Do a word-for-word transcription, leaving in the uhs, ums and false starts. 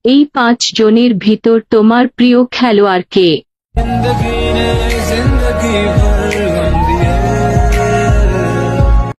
এই পাঁচ জনের ভিতর তোমার প্রিয় খেলোয়াড় কে?